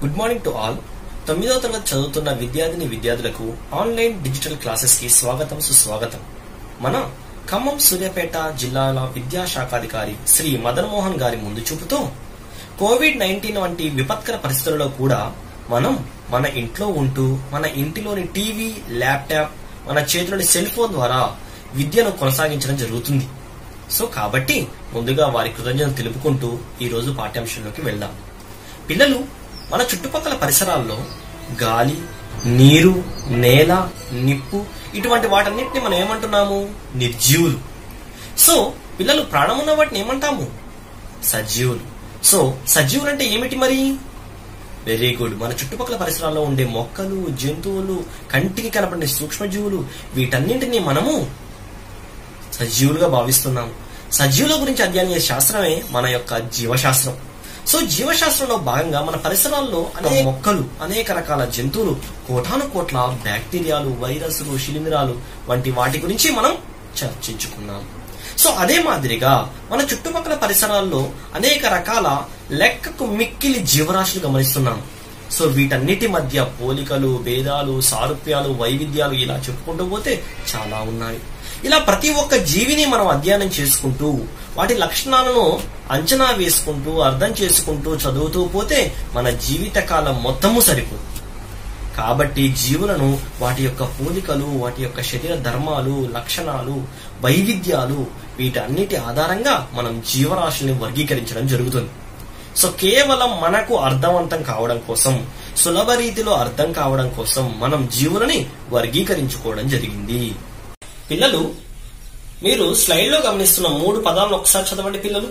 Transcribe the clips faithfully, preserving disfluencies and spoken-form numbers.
Good morning to all. తొమ్మిదవ తరగతి చదువుతున్న విద్యార్థిని విద్యార్థులకు ఆన్లైన్ డిజిటల్ క్లాసెస్ కి స్వాగతం సుస్వాగతం. మన ఖమ్మం సూర్యాపేట జిల్లాల విద్యాశాఖాధికారి శ్రీ మదన్ మోహన్ గారి ముందు చూపుతో కోవిడ్ నైన్టీన్ వంటి విపత్కర పరిస్థితులలో కూడా మనం మన ఇంట్లో ఉంటూ మన ఇంటిలోని టీవీ, ల్యాప్టాప్, మన చేతిలోని సెల్ ఫోన్ ద్వారా విద్యను కొనసాగించడం జరుగుతుంది. సో కాబట్టి ముందుగా వారి కృతజ్ఞతలు తెలుపుకుంటూ ఈ రోజు పాఠ్యాంశంలోకి వెళ్దాం. పిల్లలు, మన చుట్టుపక్కల పరిసరాల్లో గాలి, నీరు, నేల, నిప్పు ఇటువంటి వాటన్నిటిని మనం ఏమంటున్నాము? నిర్జీవులు. సో పిల్లలు, ప్రాణమున్న వాటిని ఏమంటాము? సజీవులు. సో సజీవులు అంటే ఏమిటి మరి? Very good. మన చుట్టుపక్కల పరిసరాల్లో ఉండే మొక్కలు, జంతువులు, కంటికి కనపడే సూక్ష్మజీవులు వీటన్నింటినీ మనము సజీవులుగా భావిస్తున్నాము. సజీవుల గురించి అధ్యయనం చేసే శాస్త్రమే మన యొక్క జీవశాస్త్రం. సో జీవశాస్త్రంలో భాగంగా మన పరిసరాల్లో అనేక మొక్కలు, అనేక రకాల జంతువులు, కోటాను కోట్ల బ్యాక్టీరియాలు, వైరస్లు, శిలీంధ్రాలు వంటి వాటి గురించి మనం చర్చించుకున్నాం. సో అదే మాదిరిగా మన చుట్టుపక్కల పరిసరాల్లో అనేక రకాల లెక్కకు మిక్కిలి జీవరాశులు గమనిస్తున్నాం. సో వీటన్నిటి మధ్య పోలికలు, భేదాలు, సారూప్యాలు, వైవిధ్యాలు ఇలా చెప్పుకుంటూ పోతే చాలా ఉన్నాయి. ఇలా ప్రతి ఒక్క జీవిని మనం అధ్యయనం చేసుకుంటూ వాటి లక్షణాలను అంచనా వేసుకుంటూ అర్థం చేసుకుంటూ చదువుతూ పోతే మన జీవిత కాలం మొత్తము సరిపోదు. కాబట్టి జీవులను వాటి యొక్క పోలికలు, వాటి యొక్క శరీర ధర్మాలు, లక్షణాలు, వైవిధ్యాలు వీటన్నిటి ఆధారంగా మనం జీవరాశుల్ని వర్గీకరించడం జరుగుతుంది. సో కేవలం మనకు అర్థవంతం కావడం కోసం, సులభ రీతిలో అర్థం కావడం కోసం మనం జీవులని వర్గీకరించుకోవడం జరిగింది. పిల్లలు, మీరు స్లైడ్ లో గమనిస్తున్న మూడు పదాలను ఒకసారి చదవండి పిల్లలు.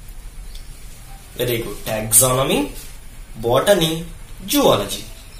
Very good. Taxonomy, botany, zoology.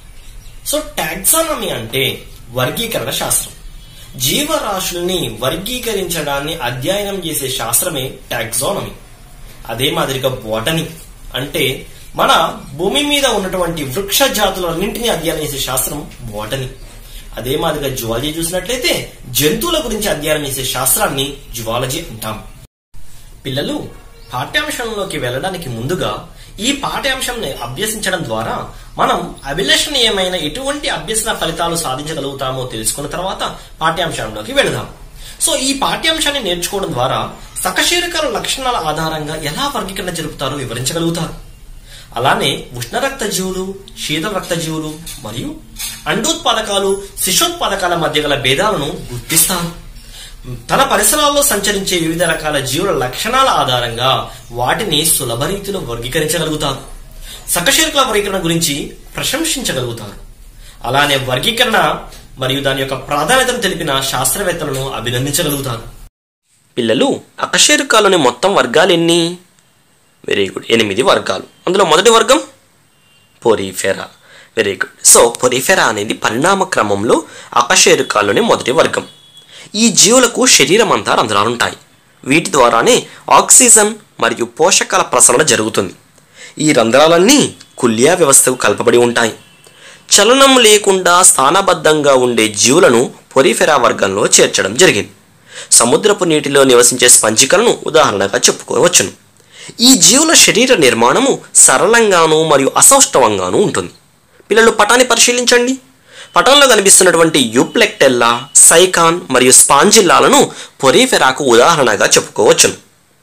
So taxonomy అంటే వర్గీకరణ శాస్త్రం. జీవరాశుల్ని వర్గీకరించడాన్ని అధ్యయనం చేసే శాస్త్రమే టాక్సానమీ. అదే మాదిరిగా బోటనీ అంటే మన భూమి మీద ఉన్నటువంటి వృక్ష జాతులన్నింటినీ అధ్యయనం చేసే శాస్త్రం బోటనీ. అదే మాదిరిగా జువాలజీ చూసినట్లయితే జంతువుల గురించి అధ్యయనం చేసే శాస్త్రాన్ని జువాలజీ అంటాం. పిల్లలు, పాఠ్యాంశంలోకి వెళ్ళడానికి ముందుగా ఈ పాఠ్యాంశం అభ్యసించడం ద్వారా మనం అభిలషణీయమైన ఎటువంటి అభ్యసన ఫలితాలు సాధించగలుగుతామో తెలుసుకున్న తర్వాత పాఠ్యాంశంలోకి వెళదాం. సో ఈ పాఠ్యాంశాన్ని నేర్చుకోవడం ద్వారా సకశేరుకాల లక్షణాల ఆధారంగా ఎలా వర్గీకరణ జరుపుతారో వివరించగలుగుతారు. అలానే ఉష్ణ రక్త జీవులు, శీతల రక్త జీవులు మరియు అండోత్పాదకాలు, శిశోత్పాదకాల మధ్య గల భేదాలను గుర్తిస్తారు. తన పరిసరాల్లో సంచరించే వివిధ రకాల జీవుల లక్షణాల ఆధారంగా వాటిని సులభ రీతిలో వర్గీకరించగలుగుతారు. సకశేరుకాల వర్గీకరణ గురించి ప్రశంసించగలుగుతారు. అలానే వర్గీకరణ మరియు దాని యొక్క ప్రాధాన్యతను తెలిపిన శాస్త్రవేత్తలను అభినందించగలుగుతారు. పిల్లలు, అకశేరుకాలోని మొత్తం వర్గాలు ఎన్ని? Very good. ఎనిమిది వర్గాలు. అందులో మొదటి వర్గం Porifera. Very good. So Porifera అనేది పరిణామ క్రమంలో అకశేరుకాల్లోని మొదటి వర్గం. ఈ జీవులకు శరీరం అంతా రంధ్రాలుంటాయి. వీటి ద్వారానే ఆక్సిజన్ మరియు పోషకాల ప్రసరణ జరుగుతుంది. ఈ రంధ్రాలన్నీ కుల్యా వ్యవస్థకు కలపబడి ఉంటాయి. చలనం లేకుండా స్థానబద్ధంగా ఉండే జీవులను పొరిఫెరా వర్గంలో చేర్చడం జరిగింది. సముద్రపు నీటిలో నివసించే స్పంజికలను ఉదాహరణగా చెప్పుకోవచ్చును. ఈ జీవుల శరీర నిర్మాణము సరళంగాను మరియు అసౌష్ఠవంగాను ఉంటుంది. పిల్లలు, పటాన్ని పరిశీలించండి. పటంలో కనిపిస్తున్నటువంటి యూప్లెక్టెల్లా, సైకాన్ మరియు స్పాంజిల్లాలను పొరిఫెరాకు ఉదాహరణగా చెప్పుకోవచ్చును.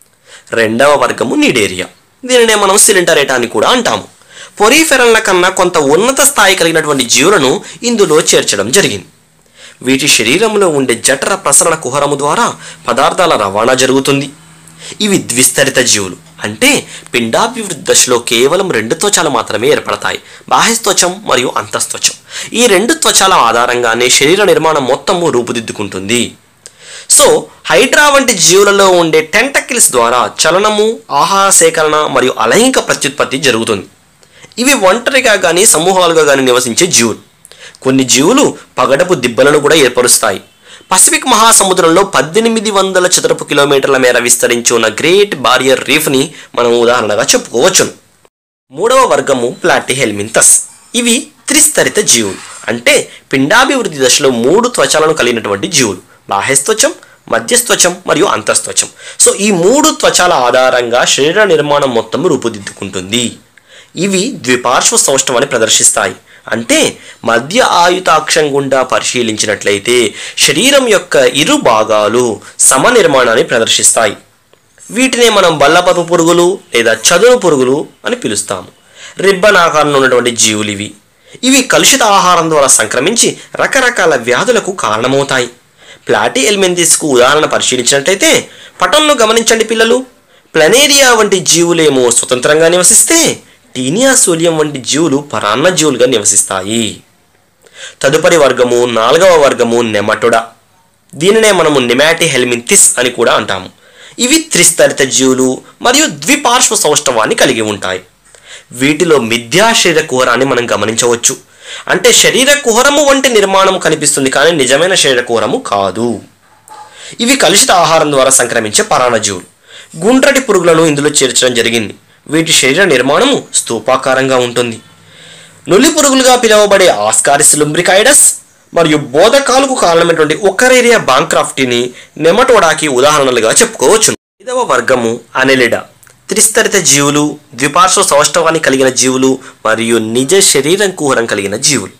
రెండవ వర్గము నిడేరియా. దీనినే మనం సిలిండరేటా అని కూడా అంటాము. పొరిఫెరన్ల కన్నా కొంత ఉన్నత స్థాయి కలిగినటువంటి జీవులను ఇందులో చేర్చడం జరిగింది. వీటి శరీరంలో ఉండే జఠర ప్రసరణ కుహరము ద్వారా పదార్థాల రవాణా జరుగుతుంది. ఇవి ద్విస్తరిత జీవులు, అంటే పిండాభివృద్ధి దశలో కేవలం రెండు త్వచాలు మాత్రమే ఏర్పడతాయి, బాహ్యత్వచం మరియు అంతఃత్వచం. ఈ రెండు త్వచాల ఆధారంగానే శరీర నిర్మాణం మొత్తము రూపుదిద్దుకుంటుంది. సో హైడ్రా వంటి జీవులలో ఉండే టెంటకిల్స్ ద్వారా చలనము, ఆహార సేకరణ మరియు అలైంగిక ప్రత్యుత్పత్తి జరుగుతుంది. ఇవి ఒంటరిగా కానీ సమూహాలుగా కానీ నివసించే జీవులు. కొన్ని జీవులు పగడపు దిబ్బలను కూడా ఏర్పరుస్తాయి. పసిఫిక్ మహాసముద్రంలో పద్దెనిమిది వందల చదరపు కిలోమీటర్ల మేర విస్తరించి ఉన్న గ్రేట్ బారియర్ రీఫ్ ని మనం ఉదాహరణగా చెప్పుకోవచ్చును. మూడవ వర్గము ప్లాటిహెల్మింథస్. ఇవి త్రిస్తరిత జీవులు, అంటే పిండాభివృద్ధి దశలో మూడు త్వచాలను కలిగినటువంటి జీవులు, బాహ్యత్వచం, మధ్యత్వచం మరియు అంతఃత్వచం. సో ఈ మూడు త్వచాల ఆధారంగా శరీర నిర్మాణం మొత్తం రూపుదిద్దుకుంటుంది. ఇవి ద్విపార్శ్వ సౌష్ఠవాన్ని ప్రదర్శిస్తాయి. అంటే మధ్య ఆయుతాక్షం గుండా పరిశీలించినట్లయితే శరీరం యొక్క ఇరు భాగాలు సమనిర్మాణాన్ని ప్రదర్శిస్తాయి. వీటినే మనం బల్లపపు పురుగులు లేదా చదును పురుగులు అని పిలుస్తాము. రిబ్బన్ ఆకారంలో ఉన్నటువంటి జీవులు ఇవి. ఇవి కలుషిత ఆహారం ద్వారా సంక్రమించి రకరకాల వ్యాధులకు కారణమవుతాయి. ప్లాటీ ఎల్మెంతిస్కు ఉదాహరణ పరిశీలించినట్లయితే పటంలో గమనించండి పిల్లలు. ప్లనేరియా వంటి జీవులేమో స్వతంత్రంగా నివసిస్తే టీనియాసోలియం వంటి జీవులు పరాన్న జీవులుగా నివసిస్తాయి. తదుపరి వర్గము నాలుగవ వర్గము నెమటోడా. దీనినే మనము నెమాటి హెల్మింతిస్ అని కూడా అంటాము. ఇవి త్రిస్తరిత జీవులు మరియు ద్విపార్శ్వ సౌష్ఠవాన్ని కలిగి ఉంటాయి. వీటిలో మిథ్యా శరీర కుహరాన్ని మనం గమనించవచ్చు. అంటే శరీర కుహరము వంటి నిర్మాణం కనిపిస్తుంది, కానీ నిజమైన శరీర కుహరము కాదు. ఇవి కలుషిత ఆహారం ద్వారా సంక్రమించే పరాన్న జీవులు. గుండ్రటి పురుగులను ఇందులో చేర్చడం జరిగింది. వీటి శరీర నిర్మాణము స్తూపాకారంగా ఉంటుంది. నులి పురుగులుగా పిలువబడే ఆస్కారిస్ లుంబ్రికాయిడస్ మరియు బోధకాలకు కారణమైనటువంటి ఒకరేరియా బాంక్రాఫ్టిని నెమటోడాకి ఉదాహరణలుగా చెప్పుకోవచ్చు. ఐదవ వర్గము అనెలిడా. త్రిస్తరిత జీవులు, ద్విపార్శ్వ సౌష్ఠవాన్ని కలిగిన జీవులు మరియు నిజ శరీరం కుహరం కలిగిన జీవులు.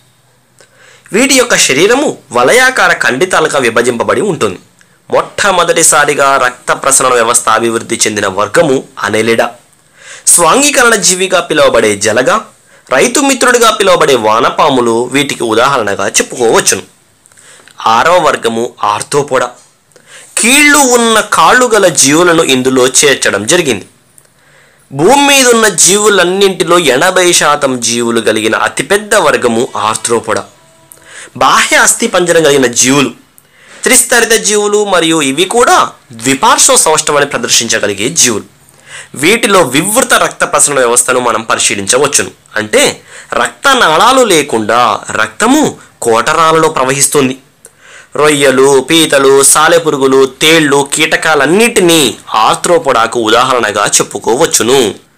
వీటి యొక్క శరీరము వలయాకార ఖండితాలుగా విభజింపబడి ఉంటుంది. మొట్టమొదటిసారిగా రక్త ప్రసరణ వ్యవస్థ అభివృద్ధి చెందిన వర్గము అనెలిడా. స్వాంగీకరణ జీవిగా పిలువబడే జలగ, రైతు మిత్రుడిగా పిలువబడే వానపాములు వీటికి ఉదాహరణగా చెప్పుకోవచ్చును. ఆరవ వర్గము ఆర్థోపోడా. కీళ్లు ఉన్న కాళ్ళు గల జీవులను ఇందులో చేర్చడం జరిగింది. భూమి మీద ఉన్న జీవులన్నింటిలో ఎనభై శాతం జీవులు కలిగిన అతిపెద్ద వర్గము ఆర్థ్రోపోడా. బాహ్య అస్థి పంజరం కలిగిన జీవులు, త్రిస్తరిత జీవులు మరియు ఇవి కూడా ద్విపార్శ్వ సౌష్ఠవాన్ని ప్రదర్శించగలిగే జీవులు. వీటిలో వివృత రక్త ప్రసరణ వ్యవస్థను మనం పరిశీలించవచ్చును. అంటే రక్తనాళాలు లేకుండా రక్తము కోటరాలలో ప్రవహిస్తుంది. రొయ్యలు, పీతలు, సాలెపురుగులు, తేళ్లు, కీటకాలన్నిటినీ ఆర్థ్రోపోడాకు ఉదాహరణగా చెప్పుకోవచ్చును.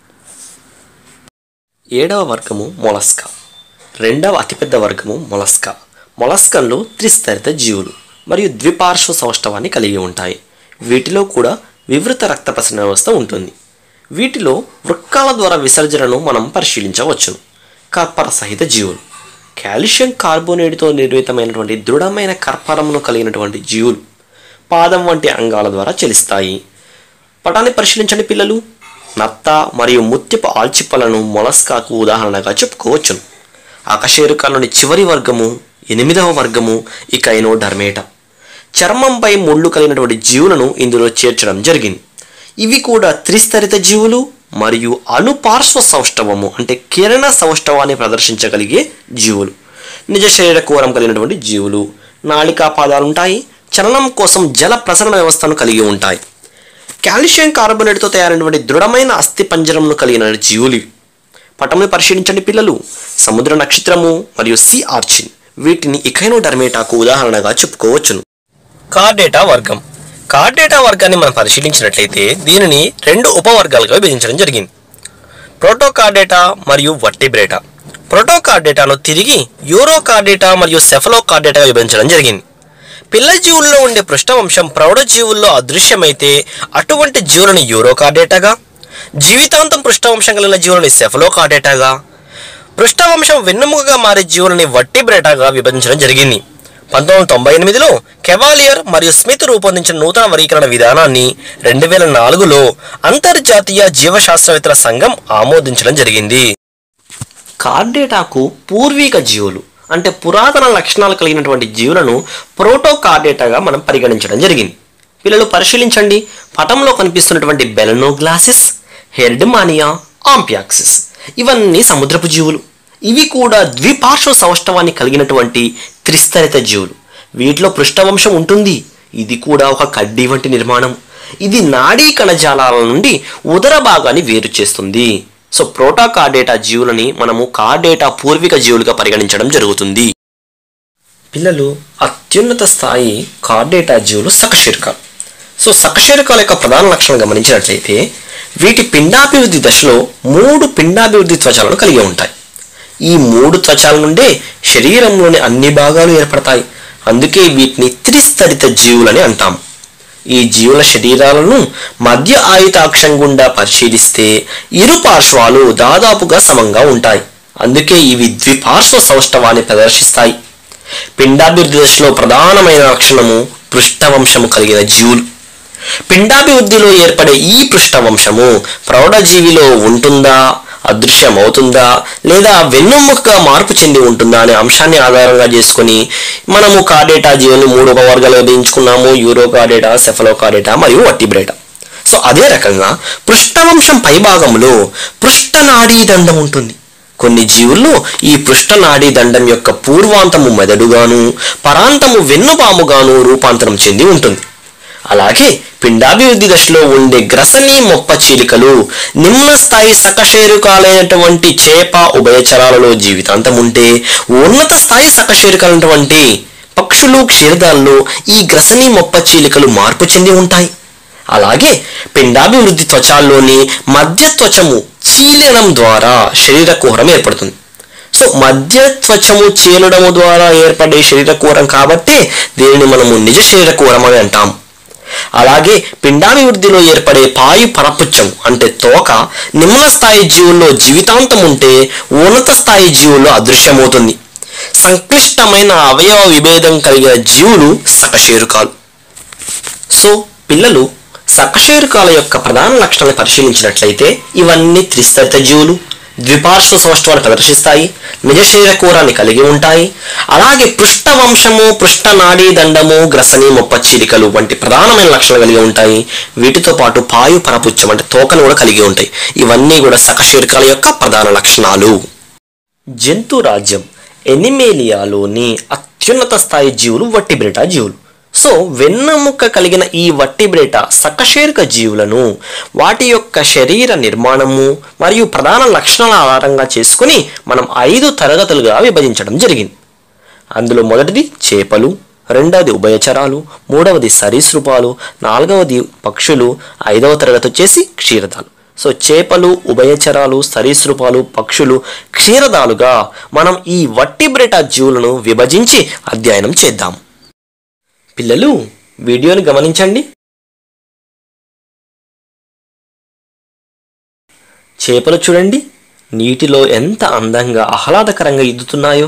ఏడవ వర్గము మొలస్కా. రెండవ అతిపెద్ద వర్గము మొలస్కా. మొలస్కంలో త్రిస్తరిత జీవులు మరియు ద్విపార్శ్వ సౌష్ఠవాన్ని కలిగి ఉంటాయి. వీటిలో కూడా వివృత రక్త ప్రసరణ వ్యవస్థ ఉంటుంది. వీటిలో వృక్కాల ద్వారా విసర్జనను మనం పరిశీలించవచ్చును. కర్పర సహిత జీవులు. కాల్షియం కార్బోనేట్తో నిర్మితమైనటువంటి దృఢమైన కర్పరమును కలిగినటువంటి జీవులు పాదం వంటి అంగాల ద్వారా చలిస్తాయి. పటాన్ని పరిశీలించండి పిల్లలు. నత్త మరియు ముత్యపు ఆల్చిప్పలను మొలస్కాకు ఉదాహరణగా చెప్పుకోవచ్చును. అకశేరుకాల్లోని చివరి వర్గము ఎనిమిదవ వర్గము ఇకైనోడర్మేటా. చర్మంపై ముళ్ళు కలిగినటువంటి జీవులను ఇందులో చేర్చడం జరిగింది. ఇవి కూడా త్రిస్తరిత జీవులు మరియు అనుపార్శ్వ సౌష్ఠవము అంటే కిరణ సౌష్ఠవాన్ని ప్రదర్శించగలిగే జీవులు. నిజ శరీర కుహరం కలిగినటువంటి జీవులు. నాళికా పాదాలు ఉంటాయి. చలనం కోసం జల ప్రసరణ వ్యవస్థను కలిగి ఉంటాయి. కాల్షియం కార్బోనేట్తో తయారైనటువంటి దృఢమైన అస్థి పంజరంను కలిగిన జీవులు. పటంని పరిశీలించండి పిల్లలు. సముద్ర నక్షత్రము మరియు సీ ఆర్చిన్ వీటిని ఇకైనోడర్మేటాకు ఉదాహరణగా చెప్పుకోవచ్చును. కార్డేటా వర్గం. కార్డేటా వర్గాన్ని మనం పరిశీలించినట్లయితే దీనిని రెండు ఉపవర్గాలుగా విభజించడం జరిగింది. ప్రోటోకార్డేటా మరియు వర్టిబ్రేటా. ప్రోటోకార్డేటాను తిరిగి యూరోకార్డేటా మరియు సెఫలోకార్డేటాగా విభజించడం జరిగింది. పిల్ల జీవుల్లో ఉండే పృష్ఠవంశం ప్రౌఢ జీవుల్లో అదృశ్యమైతే అటువంటి జీవులను యూరోకార్డేటాగా, జీవితాంతం పృష్ఠవంశం కలిగిన జీవులని సెఫలోకార్డేటాగా, పృష్ఠవంశం వెన్నెముకగా మారే జీవులని వర్టిబ్రేటాగా విభజించడం జరిగింది. పంతొమ్మిది వందల తొంభై ఎనిమిదిలో కెవాలియర్ మరియు స్మిత్ రూపొందించిన నూతన వర్గీకరణ విధానాన్ని రెండు వేల నాలుగులో అంతర్జాతీయ జీవశాస్త్రవేత్తల సంఘం ఆమోదించడం జరిగింది. కార్డేటాకు పూర్వీక జీవులు అంటే పురాతన లక్షణాలు కలిగినటువంటి జీవులను ప్రోటోకార్డేటాగా మనం పరిగణించడం జరిగింది. పిల్లలు పరిశీలించండి. పటంలో కనిపిస్తున్నటువంటి బెలనోగ్లాసిస్, హెర్డ్మానియా, ఆంపియాక్సిస్ ఇవన్నీ సముద్రపు జీవులు. ఇవి కూడా ద్విపార్శ్వ సౌష్ఠవాన్ని కలిగినటువంటి త్రిస్తరిత జీవులు. వీటిలో పృష్ఠవంశం ఉంటుంది. ఇది కూడా ఒక కడ్డీ వంటి నిర్మాణం. ఇది నాడీ కణజాలాల నుండి ఉదర భాగాన్ని వేరు చేస్తుంది. సో ప్రోటోకార్డేటా జీవులని మనము కార్డేటా పూర్వీక జీవులుగా పరిగణించడం జరుగుతుంది. పిల్లలు అత్యున్నత స్థాయి కార్డేటా జీవులు సకశేరుకాలు. సో సకశేరుకాల యొక్క ప్రధాన లక్షణం గమనించినట్లయితే వీటి పిండాభివృద్ధి దశలో మూడు పిండాభివృద్ధి త్వచాలను కలిగి ఉంటాయి. ఈ మూడు త్వచాల నుండే శరీరంలోని అన్ని భాగాలు ఏర్పడతాయి. అందుకే వీటిని త్రిస్తరిత జీవులని అంటాం. ఈ జీవుల శరీరాలను మధ్య ఆయుతాక్షం గుండా పరిశీలిస్తే ఇరు పార్శ్వాలు దాదాపుగా సమంగా ఉంటాయి. అందుకే ఇవి ద్విపార్శ్వ సౌష్ఠవాన్ని ప్రదర్శిస్తాయి. పిండాభివృద్ధి దశలో ప్రధానమైన లక్షణము పృష్ఠవంశము కలిగిన జీవులు. పిండాభివృద్ధిలో ఏర్పడే ఈ పృష్ఠవంశము ప్రౌఢజీవిలో ఉంటుందా, అదృశ్యమవుతుందా, లేదా వెన్నుముకగా మార్పు చెంది ఉంటుందా అనే అంశాన్ని ఆధారంగా చేసుకుని మనము కార్డేటా జీవులను మూడు ఉపవర్గాలుగా విభజించుకున్నాము: యూరోకార్డేటా, సెఫలోకార్డేటా మరియు వర్టిబ్రేటా. సో అదే రకంగా పృష్ఠవంశం పైభాగంలో పృష్ఠనాడీ దండం ఉంటుంది. కొన్ని జీవుల్లో ఈ పృష్ఠనాడీ దండం యొక్క పూర్వాంతము మెదడుగాను, పరాంతము వెన్నుపాముగాను రూపాంతరం చెంది ఉంటుంది. అలాగే పిండాభివృద్ధి దశలో ఉండే గ్రసని మొప్ప చీలికలు నిమ్న స్థాయి సకశేరుకాలైనటువంటి చేప ఉభయచరాలలో జీవితాంతం ఉంటే, ఉన్నత స్థాయి సకశేరుకాలైనటువంటి పక్షులు, క్షీరదాల్లో ఈ గ్రసని మొప్ప చీలికలు మార్పు చెంది ఉంటాయి. అలాగే పిండాభివృద్ధి త్వచాల్లోని మధ్య త్వచము చీలనం ద్వారా శరీర కుహరం ఏర్పడుతుంది. సో మధ్య త్వచము చీలడము ద్వారా ఏర్పడే శరీర కుహరం కాబట్టి దీనిని మనము నిజ శరీర కుహరం అని అంటాం. అలాగే పిండాభివృద్ధిలో ఏర్పడే పాయు పరపుచ్చం అంటే తోక నిమ్న స్థాయి జీవుల్లో జీవితాంతం ఉంటే, ఉన్నత స్థాయి జీవుల్లో అదృశ్యమవుతుంది. సంక్లిష్టమైన అవయవ విభేదం కలిగిన జీవులు సకశేరుకాలు. సో పిల్లలు, సకశేరుకాల యొక్క ప్రధాన లక్షణాలను పరిశీలించినట్లయితే ఇవన్నీ త్రిస్తరిత జీవులు, ద్విపార్శ్వ సౌష్ఠవాన్ని ప్రదర్శిస్తాయి, నిజ శరీర కూరాన్ని కలిగి ఉంటాయి. అలాగే పృష్ఠవంశము, పృష్ఠనాడీ దండము, గ్రసని మొప్ప చీలికలు వంటి ప్రధానమైన లక్షణాలు కలిగి ఉంటాయి. వీటితో పాటు పాయు పరపుచ్చం అంటే తోకను కూడా కలిగి ఉంటాయి. ఇవన్నీ కూడా సకశేరుకాల యొక్క ప్రధాన లక్షణాలు. జంతు రాజ్యం ఎనిమేలియాలోని అత్యున్నత స్థాయి జీవులు వర్టిబ్రేటా జీవులు. సో వెన్నెముక కలిగిన ఈ వర్టిబ్రేటా సకశేరుక జీవులను వాటి యొక్క శరీర నిర్మాణము మరియు ప్రధాన లక్షణాల ఆధారంగా చేసుకుని మనం ఐదు తరగతులుగా విభజించడం జరిగింది. అందులో మొదటిది చేపలు, రెండవది ఉభయచరాలు, మూడవది సరీసృపాలు, నాలుగవది పక్షులు, ఐదవ తరగతి వచ్చేసి క్షీరదాలు. సో చేపలు, ఉభయచరాలు, సరీసృపాలు, పక్షులు, క్షీరదాలుగా మనం ఈ వర్టిబ్రేటా జీవులను విభజించి అధ్యయనం చేద్దాం. పిల్లలు, వీడియోని గమనించండి. చేపలు చూడండి, నీటిలో ఎంత అందంగా ఆహ్లాదకరంగా ఈదుతున్నాయో.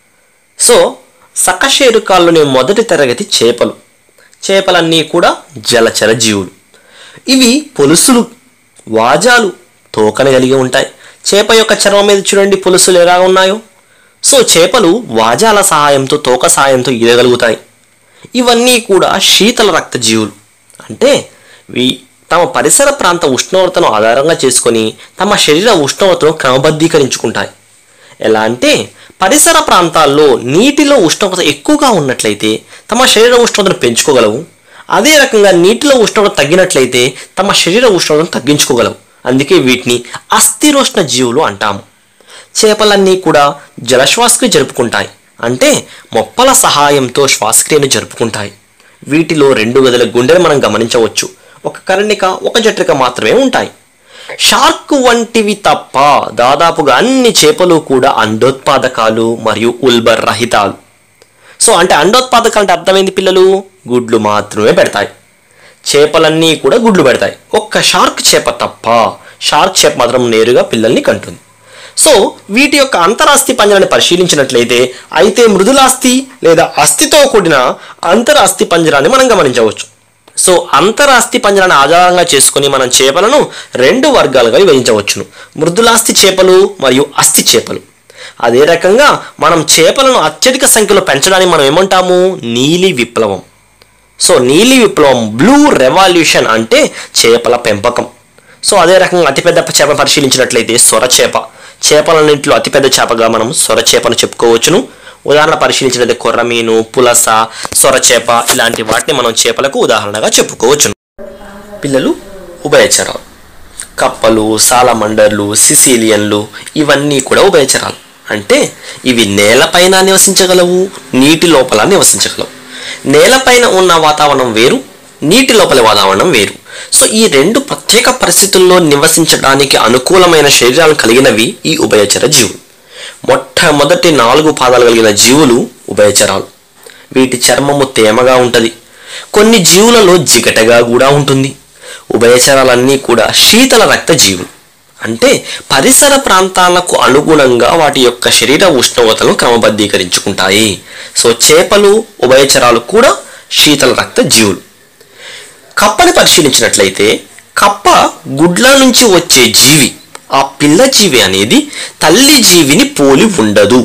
సో సకశేరుకాల్లోని మొదటి తరగతి చేపలు. చేపలన్నీ కూడా జలచర జీవులు. ఇవి పొలుసులు, వాజాలు, తోకను కలిగి ఉంటాయి. చేప యొక్క చర్మం మీద చూడండి పొలుసులు ఎలా ఉన్నాయో. సో చేపలు వాజాల సహాయంతో, తోక సహాయంతో ఈదగలుగుతాయి. ఇవన్నీ కూడా శీతల రక్త జీవులు. అంటే ఇవి తమ పరిసర ప్రాంత ఉష్ణోగ్రతను ఆధారంగా చేసుకొని తమ శరీర ఉష్ణోగ్రతను క్రమబద్ధీకరించుకుంటాయి. ఎలా అంటే పరిసర ప్రాంతాల్లో నీటిలో ఉష్ణోగ్రత ఎక్కువగా ఉన్నట్లయితే తమ శరీర ఉష్ణోగ్రతను పెంచుకోగలవు. అదే రకంగా నీటిలో ఉష్ణోగ్రత తగ్గినట్లయితే తమ శరీర ఉష్ణోగ్రతను తగ్గించుకోగలవు. అందుకే వీటిని అస్థిరోష్ణ జీవులు అంటాము. చేపలన్నీ కూడా జలశ్వాసక్రియ జరుపుకుంటాయి. అంటే మొప్పల సహాయంతో శ్వాసక్రియను జరుపుకుంటాయి. వీటిలో రెండు గదుల గుండెలు మనం గమనించవచ్చు. ఒక కర్ణిక, ఒక జఠరిక మాత్రమే ఉంటాయి. షార్క్ వంటివి తప్ప దాదాపుగా అన్ని చేపలు కూడా అండోత్పాదకాలు మరియు ఉల్బర్ రహితాలు. సో అంటే అండోత్పాదకాలు అంటే అర్థమైంది పిల్లలు, గుడ్లు మాత్రమే పెడతాయి. చేపలన్నీ కూడా గుడ్లు పెడతాయి. ఒక్క షార్క్ చేప తప్ప, షార్క్ చేప మాత్రం నేరుగా పిల్లల్ని కంటుంది. సో వీటి యొక్క అంతరాస్థి పంజరాన్ని పరిశీలించినట్లయితే అయితే మృదులాస్థి లేదా అస్థితో కూడిన అంతరాస్థి పంజరాన్ని మనం గమనించవచ్చు. సో అంతరాస్థి పంజరాన్ని ఆధారంగా చేసుకుని మనం చేపలను రెండు వర్గాలుగా విభజించవచ్చును: మృదులాస్థి చేపలు మరియు అస్థి చేపలు. అదే రకంగా మనం చేపలను అత్యధిక సంఖ్యలో పెంచడానికి మనం ఏమంటాము? నీలి విప్లవం. సో నీలి విప్లవం, బ్లూ రెవల్యూషన్ అంటే చేపల పెంపకం. సో అదే రకంగా అతిపెద్ద చేప పరిశీలించినట్లయితే సొర చేప. చేపలన్నింటిలో అతిపెద్ద చేపగా మనం సొర చేపను చెప్పుకోవచ్చును. ఉదాహరణ పరిశీలించినట్లయితే కొర్రమీను, పులస, సొరచేప ఇలాంటి వాటిని మనం చేపలకు ఉదాహరణగా చెప్పుకోవచ్చును. పిల్లలు, ఉభయచరాలు. కప్పలు, సాలమండర్లు, సిసిలియన్లు ఇవన్నీ కూడా ఉభయచరాలు. అంటే ఇవి నేలపైన నివసించగలవు, నీటి లోపల నివసించగలవు. నేలపైన ఉన్న వాతావరణం వేరు, నీటి లోపల వాతావరణం వేరు. సో ఈ రెండు ప్రత్యేక పరిస్థితుల్లో నివసించడానికి అనుకూలమైన శరీరాలు కలిగినవి ఈ ఉభయచర జీవులు. మొట్టమొదటి నాలుగు పాదాలు కలిగిన జీవులు ఉభయచరాలు. వీటి చర్మము తేమగా ఉంటుంది. కొన్ని జీవులలో జిగటగా కూడా ఉంటుంది. ఉభయచరాలన్నీ కూడా శీతల రక్త జీవులు, అంటే పరిసర ప్రాంతాలకు అనుగుణంగా వాటి యొక్క శరీర ఉష్ణోగ్రతలను క్రమబద్ధీకరించుకుంటాయి. సో చేపలు, ఉభయచరాలు కూడా శీతల రక్త జీవులు. కప్పని పరిశీలించినట్లయితే కప్ప గుడ్ల నుంచి వచ్చే జీవి. ఆ పిల్ల జీవి అనేది తల్లి జీవిని పోలి ఉండదు.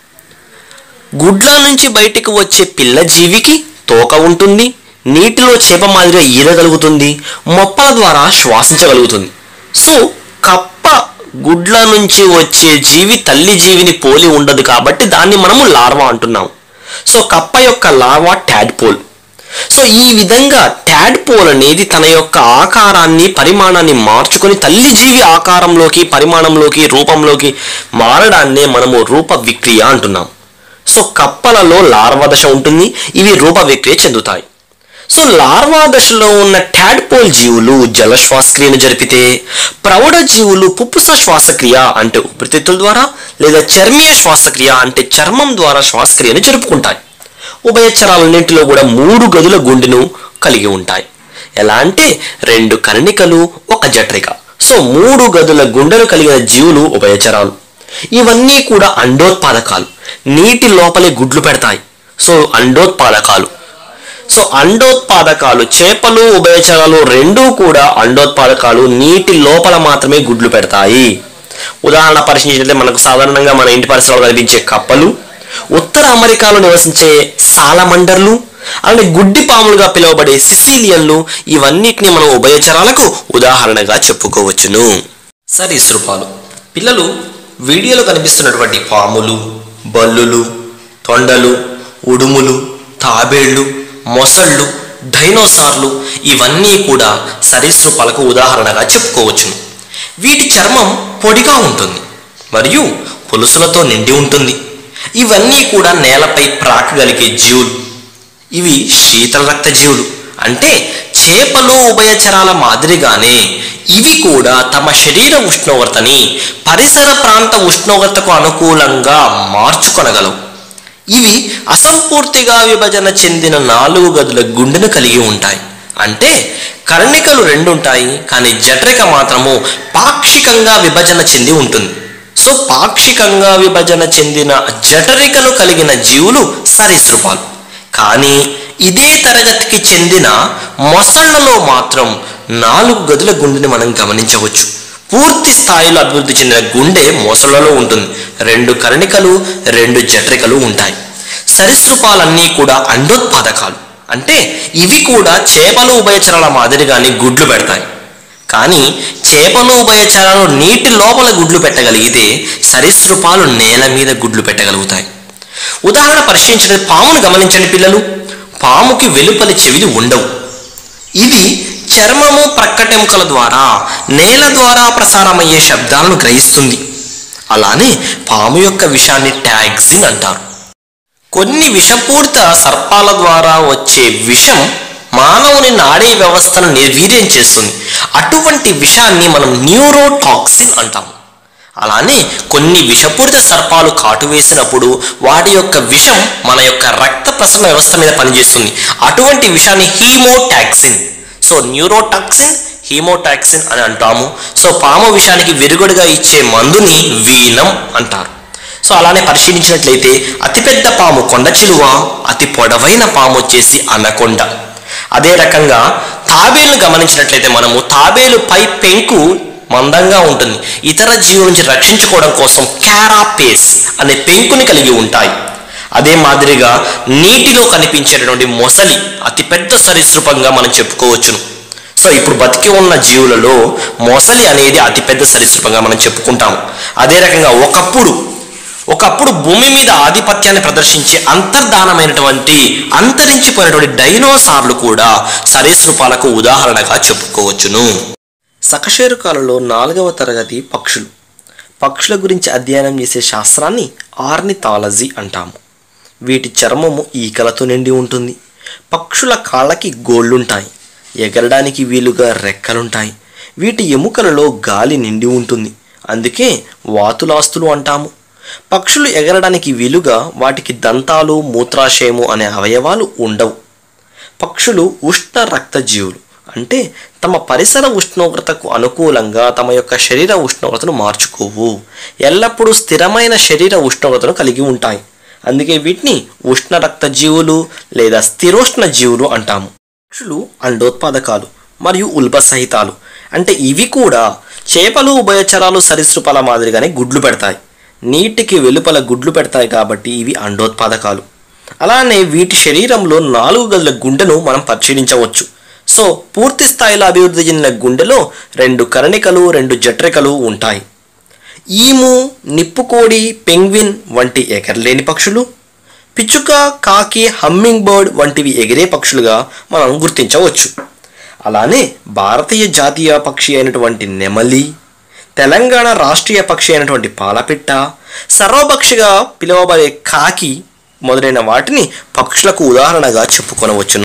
గుడ్ల నుంచి బయటికి వచ్చే పిల్ల జీవికి తోక ఉంటుంది, నీటిలో చేప మాదిరిగా ఈదగలుగుతుంది, మొప్పల ద్వారా శ్వాసించగలుగుతుంది. సో కప్ప గుడ్ల నుంచి వచ్చే జీవి తల్లి జీవిని పోలి ఉండదు కాబట్టి దాన్ని మనము లార్వా అంటున్నాం. సో కప్ప యొక్క లార్వా ట్యాడ్పోల్. సో ఈ విధంగా ట్యాడ్పోల్ అనేది తన యొక్క ఆకారాన్ని, పరిమాణాన్ని మార్చుకొని తల్లి జీవి ఆకారంలోకి, పరిమాణంలోకి, రూపంలోకి మారడాన్నే మనము రూప విక్రియ అంటున్నాం. సో కప్పలలో లార్వా దశ ఉంటుంది, ఇవి రూప విక్రియ చెందుతాయి. సో లార్వా దశలో ఉన్న ట్యాడ్పోల్ జీవులు జల శ్వాసక్రియను జరిపితే, ప్రౌఢ జీవులు పుప్పుస శ్వాసక్రియ అంటే ఊపిరితిత్తుల ద్వారా, లేదా చర్మీయ శ్వాసక్రియ అంటే చర్మం ద్వారా శ్వాసక్రియను జరుపుకుంటాయి. ఉభయచరాలన్నింటిలో కూడా మూడు గదుల గుండెను కలిగి ఉంటాయి. ఎలా అంటే రెండు కర్ణికలు, ఒక జఠరిక. సో మూడు గదుల గుండెను కలిగిన జీవులు ఉభయచరాలు. ఇవన్నీ కూడా అండోత్పాదకాలు, నీటి లోపలే గుడ్లు పెడతాయి. సో అండోత్పాదకాలు. సో అండోత్పాదకాలు చేపలు, ఉభయచరాలు రెండూ కూడా అండోత్పాదకాలు, నీటి లోపల మాత్రమే గుడ్లు పెడతాయి. ఉదాహరణ పరిశీలించినట్లయితే మనకు సాధారణంగా మన ఇంటి పరిసరాల్లో కనిపించే కప్పలు, ఉత్తర అమెరికాలో నివసించే సాలమండర్లు, అలాగే గుడ్డి పాములుగా పిలువబడే సిసిలియన్లు, ఇవన్నిటిని మనం ఉభయచరాలకు ఉదాహరణగా చెప్పుకోవచ్చును. సరీసృపాలు. పిల్లలు వీడియోలో కనిపిస్తున్నటువంటి పాములు, బల్లులు, తొండలు, ఉడుములు, తాబేళ్లు, మొసళ్ళు, డైనోసార్లు ఇవన్నీ కూడా సరీసృపాలకు ఉదాహరణగా చెప్పుకోవచ్చును. వీటి చర్మం పొడిగా ఉంటుంది మరియు పులుసులతో నిండి ఉంటుంది. ఇవన్నీ కూడా నేలపై ప్రాకగలిగే జీవులు. ఇవి శీతల రక్త జీవులు, అంటే చేపలు, ఉభయచరాల మాదిరిగానే ఇవి కూడా తమ శరీర ఉష్ణోగ్రతని పరిసర ప్రాంత ఉష్ణోగ్రతకు అనుకూలంగా మార్చుకొనగలవు. ఇవి అసంపూర్తిగా విభజన చెందిన నాలుగు గదుల గుండెను కలిగి ఉంటాయి. అంటే కర్ణికలు రెండు ఉంటాయి, కానీ జఠరిక మాత్రము పాక్షికంగా విభజన చెంది ఉంటుంది. సో పాక్షికంగా విభజన చెందిన జఠరికను కలిగిన జీవులు సరీసృపాలు. కానీ ఇదే తరగతికి చెందిన మొసళ్లలో మాత్రం నాలుగు గదుల గుండెని మనం గమనించవచ్చు. పూర్తి స్థాయిలో అభివృద్ధి చెందిన గుండె మొసళ్లలో ఉంటుంది. రెండు కర్ణికలు, రెండు జఠరికలు ఉంటాయి. సరీసృపాలన్నీ కూడా అండోత్పాదకాలు, అంటే ఇవి కూడా చేపలు, ఉభయచరాల మాదిరిగానే గుడ్లు పెడతాయి. కానీ చేపలు, ఉభయచరాలు నీటి లోపల గుడ్లు పెట్టగలిగితే సరీసృపాలు నేల మీద గుడ్లు పెట్టగలుగుతాయి. ఉదాహరణ పరిశీలించిన పామును గమనించండి పిల్లలు. పాముకి వెలుపలి చెవిలు ఉండవు. ఇది చర్మము, ప్రక్కటెముకల ద్వారా నేల ద్వారా ప్రసారమయ్యే శబ్దాలను గ్రహిస్తుంది. అలానే పాము యొక్క విషాన్ని టాక్సిన్ అంటారు. కొన్ని విషపూరిత సర్పాల ద్వారా వచ్చే విషం మానవుని నాడీ వ్యవస్థను నిర్వీర్యం చేస్తుంది. అటువంటి విషాన్ని మనం న్యూరోటాక్సిన్ అంటాము. అలానే కొన్ని విషపూరిత సర్పాలు కాటు వేసినప్పుడు వాటి యొక్క విషం మన యొక్క రక్త ప్రసరణ వ్యవస్థ మీద పనిచేస్తుంది. అటువంటి విషాన్ని హీమోటాక్సిన్. సో న్యూరోటాక్సిన్, హీమోటాక్సిన్ అని అంటాము. సో పాము విషానికి విరుగుడుగా ఇచ్చే మందుని వీనం అంటారు. సో అలానే పరిశీలించినట్లయితే అతిపెద్ద పాము కొండ చిలువ, అతి పొడవైన పాము వచ్చేసి అనకొండ. అదే రకంగా తాబేలు గమనించినట్లయితే మనము తాబేలు పై పెంకు మందంగా ఉంటుంది. ఇతర జీవుల నుంచి రక్షించుకోవడం కోసం క్యారాపేస్ అనే పెంకుని కలిగి ఉంటాయి. అదే మాదిరిగా నీటిలో కనిపించేటటువంటి మొసలి అతిపెద్ద సరీసృపంగా మనం చెప్పుకోవచ్చును. సో ఇప్పుడు బతికి ఉన్న జీవులలో మొసలి అనేది అతిపెద్ద సరీసృపంగా మనం చెప్పుకుంటాము. అదే రకంగా ఒకప్పుడు ఒకప్పుడు భూమి మీద ఆధిపత్యాన్ని ప్రదర్శించే అంతర్ధానమైనటువంటి అంతరించిపోయినటువంటి డైనోసార్లు కూడా సరీసృపాలకు ఉదాహరణగా చెప్పుకోవచ్చును. సకశేరుకాలలో నాలుగవ తరగతి పక్షులు. పక్షుల గురించి అధ్యయనం చేసే శాస్త్రాన్ని ఆర్నిథాలజీ అంటాము. వీటి చర్మము ఈకలతో నిండి ఉంటుంది. పక్షుల కాళ్ళకి గోళ్ళుంటాయి. ఎగరడానికి వీలుగా రెక్కలుంటాయి. వీటి ఎముకలలో గాలి నిండి ఉంటుంది. అందుకే వాతులాస్తులు అంటాము. పక్షులు ఎగరడానికి వీలుగా వాటికి దంతాలు, మూత్రాశయము అనే అవయవాలు ఉండవు. పక్షులు ఉష్ణ రక్త జీవులు, అంటే తమ పరిసర ఉష్ణోగ్రతకు అనుకూలంగా తమ యొక్క శరీర ఉష్ణోగ్రతను మార్చుకోవు, ఎల్లప్పుడూ స్థిరమైన శరీర ఉష్ణోగ్రతను కలిగి ఉంటాయి. అందుకే వీటిని ఉష్ణ రక్త జీవులు లేదా స్థిరోష్ణ జీవులు అంటాము. పక్షులు అండోత్పాదకాలు మరియు ఉల్బసహితాలు, అంటే ఇవి కూడా చేపలు ఉభయచరాలు సరీసృపాల మాదిరిగానే గుడ్లు పెడతాయి. నీటికి వెలుపల గుడ్లు పెడతాయి కాబట్టి ఇవి అండోత్పాదకాలు. అలానే వీటి శరీరంలో నాలుగు గదుల గుండెను మనం పరిశీలించవచ్చు. సో పూర్తి స్థాయిలో అభివృద్ధి చెందిన గుండెలో రెండు కర్ణికలు, రెండు జఠరికలు ఉంటాయి. ఈము, నిప్పుకోడి, పెంగ్విన్ వంటి ఎగరలేని పక్షులు, పిచ్చుక, కాకి, హమ్మింగ్ బర్డ్ వంటివి ఎగిరే పక్షులుగా మనం గుర్తించవచ్చు. అలానే భారతీయ జాతీయ పక్షి అయినటువంటి నెమలి, తెలంగాణ రాష్ట్రీయ పక్షి అయినటువంటి పాలపిట్ట, సర్వపక్షిగా పిలువబడే కాకి మొదలైన వాటిని పక్షులకు ఉదాహరణగా చెప్పుకొనవచ్చును.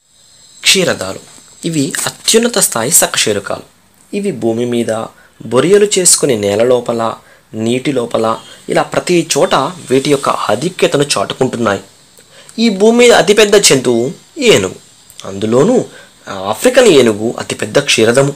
క్షీరదాలు ఇవి అత్యున్నత స్థాయి సకశేరుకాలు. ఇవి భూమి మీద బొరియలు చేసుకుని నేల లోపల, నీటి లోపల ఇలా ప్రతి చోట వీటి యొక్క ఆధిక్యతను చాటుకుంటున్నాయి. ఈ భూమి మీద అతిపెద్ద జంతువు ఏనుగు, అందులోనూ ఆఫ్రికన్ ఏనుగు అతిపెద్ద క్షీరదము.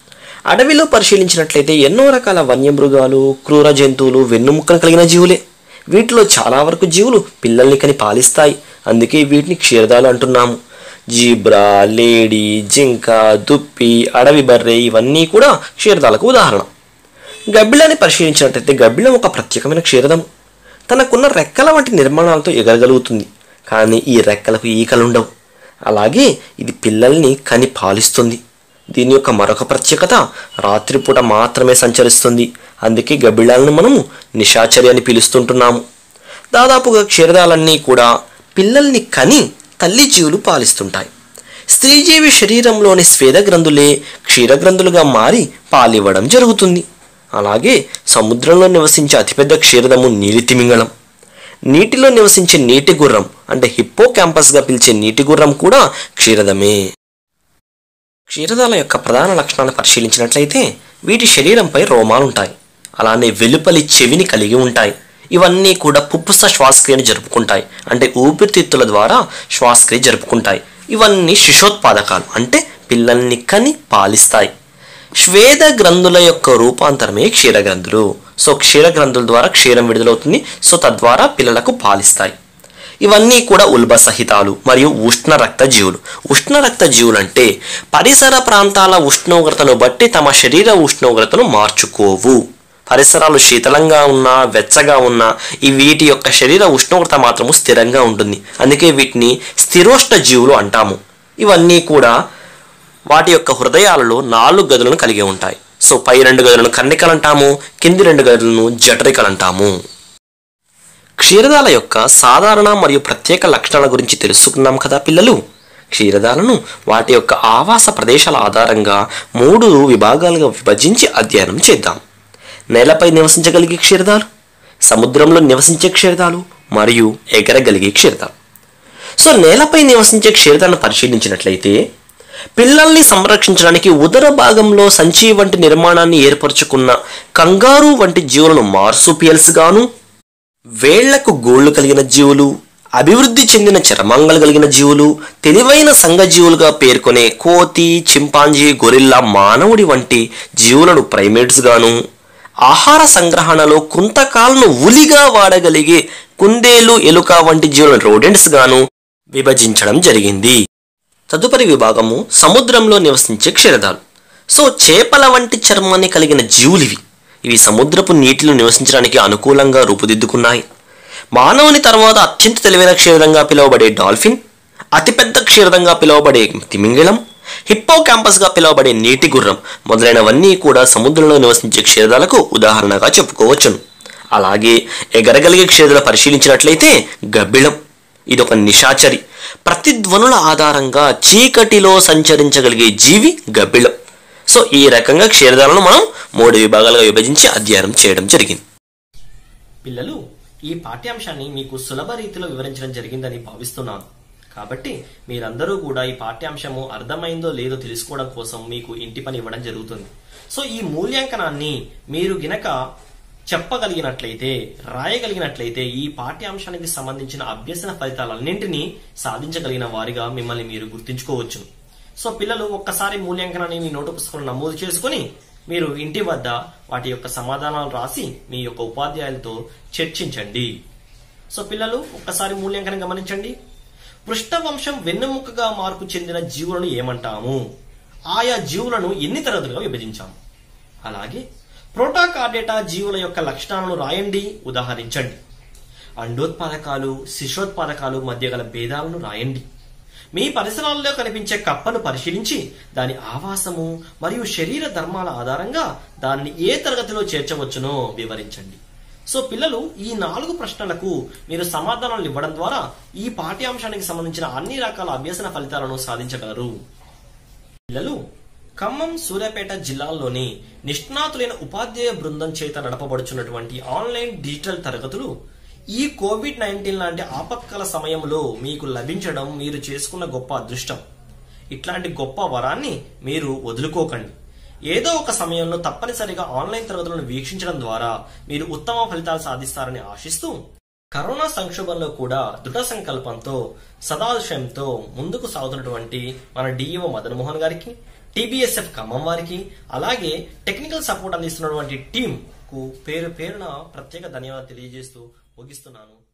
అడవిలో పరిశీలించినట్లయితే ఎన్నో రకాల వన్యమృగాలు, క్రూర జంతువులు వెన్నుముక్కను కలిగిన జీవులే. వీటిలో చాలా వరకు జీవులు పిల్లల్ని కని పాలిస్తాయి, అందుకే వీటిని క్షీరదాలు అంటున్నాము. జీబ్రా, లేడీ, జింక, దుప్పి, అడవి బర్రె ఇవన్నీ కూడా క్షీరదాలకు ఉదాహరణ. గబ్బిలాన్ని పరిశీలించినట్లయితే గబ్బిలం ఒక ప్రత్యేకమైన క్షీరదము. తనకున్న రెక్కల వంటి నిర్మాణాలతో ఎగరగలుగుతుంది, కానీ ఈ రెక్కలకు ఈకలుండవు. అలాగే ఇది పిల్లల్ని కని పాలిస్తుంది. దీని యొక్క మరొక ప్రత్యేకత రాత్రిపూట మాత్రమే సంచరిస్తుంది, అందుకే గబ్బిలాలను మనము నిశాచరి అని పిలుస్తుంటున్నాము. దాదాపుగా క్షీరదాలన్నీ కూడా పిల్లల్ని కని తల్లి జీవులు పాలిస్తుంటాయి. స్త్రీజీవి శరీరంలోని స్వేద గ్రంథులే క్షీరగ్రంథులుగా మారి పాలివ్వడం జరుగుతుంది. అలాగే సముద్రంలో నివసించే అతిపెద్ద క్షీరదము నీలి తిమింగళం. నీటిలో నివసించే నీటి గుర్రం అంటే హిప్పో క్యాంపస్గా పిలిచే నీటి గుర్రం కూడా క్షీరదమే. క్షీరదాల యొక్క ప్రధాన లక్షణాలను పరిశీలించినట్లయితే వీటి శరీరంపై రోమాలుంటాయి, అలానే వెలుపలి చెవిని కలిగి ఉంటాయి. ఇవన్నీ కూడా పుప్పుస శ్వాసక్రియను జరుపుకుంటాయి, అంటే ఊపిరితిత్తుల ద్వారా శ్వాసక్రియ జరుపుకుంటాయి. ఇవన్నీ శిశోత్పాదకాలు, అంటే పిల్లల్ని కని పాలిస్తాయి. శ్వేద గ్రంథుల యొక్క రూపాంతరమే క్షీరగ్రంథులు. సో క్షీరగ్రంథుల ద్వారా క్షీరం విడుదలవుతుంది, సో తద్వారా పిల్లలకు పాలిస్తాయి. ఇవన్నీ కూడా ఉల్బసహితాలు మరియు ఉష్ణ రక్త జీవులు. ఉష్ణ రక్త జీవులు అంటే పరిసర ప్రాంతాల ఉష్ణోగ్రతను బట్టి తమ శరీర ఉష్ణోగ్రతను మార్చుకోవు. పరిసరాలు శీతలంగా ఉన్నా, వెచ్చగా ఉన్నా ఈ వీటి యొక్క శరీర ఉష్ణోగ్రత మాత్రము స్థిరంగా ఉంటుంది, అందుకే వీటిని స్థిరోష్ణ జీవులు అంటాము. ఇవన్నీ కూడా వాటి యొక్క హృదయాలలో నాలుగు గదులను కలిగి ఉంటాయి. సో పై రెండు గదులను కర్ణికలు అంటాము, కింది రెండు గదులను జఠరికలు అంటాము. క్షీరదాల యొక్క సాధారణ మరియు ప్రత్యేక లక్షణాల గురించి తెలుసుకున్నాం కదా పిల్లలు. క్షీరదాలను వాటి యొక్క ఆవాస ప్రదేశాల ఆధారంగా మూడు విభాగాలుగా విభజించి అధ్యయనం చేద్దాం. నేలపై నివసించగలిగే క్షీరదాలు, సముద్రంలో నివసించే క్షీరదాలు మరియు ఎగరగలిగే క్షీరదాలు. సో నేలపై నివసించే క్షీరదాలను పరిశీలించినట్లయితే పిల్లల్ని సంరక్షించడానికి ఉదర భాగంలో సంచి వంటి నిర్మాణాన్ని ఏర్పరచుకున్న కంగారు వంటి జీవులను మార్సుపియల్స్ గాను, వేళ్లకు గోళ్లు కలిగిన జీవులు, అభివృద్ధి చెందిన చర్మాంగాలు కలిగిన జీవులు, తెలివైన సంఘజీవులుగా పేర్కొనే కోతి, చింపాంజీ, గొరిల్లా, మానవుడి వంటి జీవులను ప్రైమేట్స్ గాను, ఆహార సంగ్రహణలో కుంతకాలను ఉలిగా వాడగలిగే కుందేలు, ఎలుక వంటి జీవులను రోడెంట్స్ గాను విభజించడం జరిగింది. తదుపరి విభాగము సముద్రంలో నివసించే క్షీరదాలు. సో చేపల వంటి చర్మాన్ని కలిగిన జీవులివి. ఇవి సముద్రపు నీటిలో నివసించడానికి అనుకూలంగా రూపుదిద్దుకున్నాయి. మానవుని తర్వాత అత్యంత తెలివైన క్షీరదంగా పిలువబడే డాల్ఫిన్, అతిపెద్ద క్షీరదంగా పిలువబడే తిమింగళం, హిప్పో క్యాంపస్గా పిలువబడే నీటి గుర్రం మొదలైనవన్నీ కూడా సముద్రంలో నివసించే క్షీరదాలకు ఉదాహరణగా చెప్పుకోవచ్చును. అలాగే ఎగరగలిగే క్షీరదాలు పరిశీలించినట్లయితే గబ్బిలం ఇదొక నిశాచరి. ప్రతిధ్వనుల ఆధారంగా చీకటిలో సంచరించగలిగే జీవి గబ్బిలం. సో ఈ రకంగా క్షీరదాలను మనం మూడు విభాగాలుగా విభజించి అధ్యయనం చేయడం జరిగింది. పిల్లలు, ఈ పాఠ్యాంశాన్ని మీకు సులభ రీతిలో వివరించడం జరిగిందని భావిస్తున్నాను. కాబట్టి మీరందరూ కూడా ఈ పాఠ్యాంశము అర్థమైందో లేదో తెలుసుకోవడం కోసం మీకు ఇంటి పని ఇవ్వడం జరుగుతుంది. సో ఈ మూల్యాంకనాన్ని మీరు గినక చెప్పగలిగినట్లయితే, రాయగలిగినట్లయితే ఈ పాఠ్యాంశానికి సంబంధించిన అభ్యసన ఫలితాలన్నింటినీ సాధించగలిగిన వారిగా మిమ్మల్ని మీరు గుర్తించుకోవచ్చు. సో పిల్లలు ఒక్కసారి మూల్యాంకనాన్ని మీ నోటు పుస్తకంలో నమోదు చేసుకుని మీరు ఇంటి వద్ద వాటి యొక్క సమాధానాలు రాసి మీ యొక్క ఉపాధ్యాయులతో చర్చించండి. సో పిల్లలు ఒక్కసారి మూల్యాంకనం గమనించండి. పృష్ఠవంశం వెన్నెముకగా మార్పు చెందిన జీవులను ఏమంటాము? ఆయా జీవులను ఎన్ని తరగతులుగా విభజించాము? అలాగే ప్రోటాకార్డేటా జీవుల యొక్క లక్షణాలను రాయండి, ఉదాహరించండి. అండోత్పాదకాలు, శిశోత్పాదకాలు మధ్య గల భేదాలను రాయండి. మీ పరిసరాల్లో కనిపించే కప్పను పరిశీలించి దాని ఆవాసము మరియు శరీర ధర్మాల ఆధారంగా దాన్ని ఏ తరగతిలో చేర్చవచ్చునో వివరించండి. సో పిల్లలు ఈ నాలుగు ప్రశ్నలకు మీరు సమాధానాలు ఇవ్వడం ద్వారా ఈ పాఠ్యాంశానికి సంబంధించిన అన్ని రకాల అభ్యసన ఫలితాలను సాధించగలరు. పిల్లలు, ఖమ్మం, సూర్యాపేట జిల్లాల్లోని నిష్ణాతులైన ఉపాధ్యాయ బృందం చేత నడపబడుచున్నటువంటి ఆన్లైన్ డిజిటల్ తరగతులు ఈ కోవిడ్ నైన్టీన్ లాంటి ఆపత్కాల సమయంలో మీకు లభించడం మీరు చేసుకున్న గొప్ప అదృష్టం. ఇట్లాంటి గొప్ప వరాన్ని మీరు వదులుకోకండి. ఏదో ఒక సమయంలో తప్పనిసరిగా ఆన్లైన్ తరగతులను వీక్షించడం ద్వారా మీరు ఉత్తమ ఫలితాలు సాధిస్తారని ఆశిస్తూ, కరోనా సంక్షోభంలో కూడా దృఢ సంకల్పంతో సదాశయంతో ముందుకు సాగుతున్నటువంటి మన డిఈఓ మదన్ మోహన్ గారికి, టీబీఎస్ఎఫ్ ఖమ్మం వారికి, అలాగే టెక్నికల్ సపోర్ట్ అందిస్తున్నటువంటి టీం కు పేరు పేరున ప్రత్యేక ధన్యవాదాలు తెలియజేస్తూ ముగిస్తున్నాను.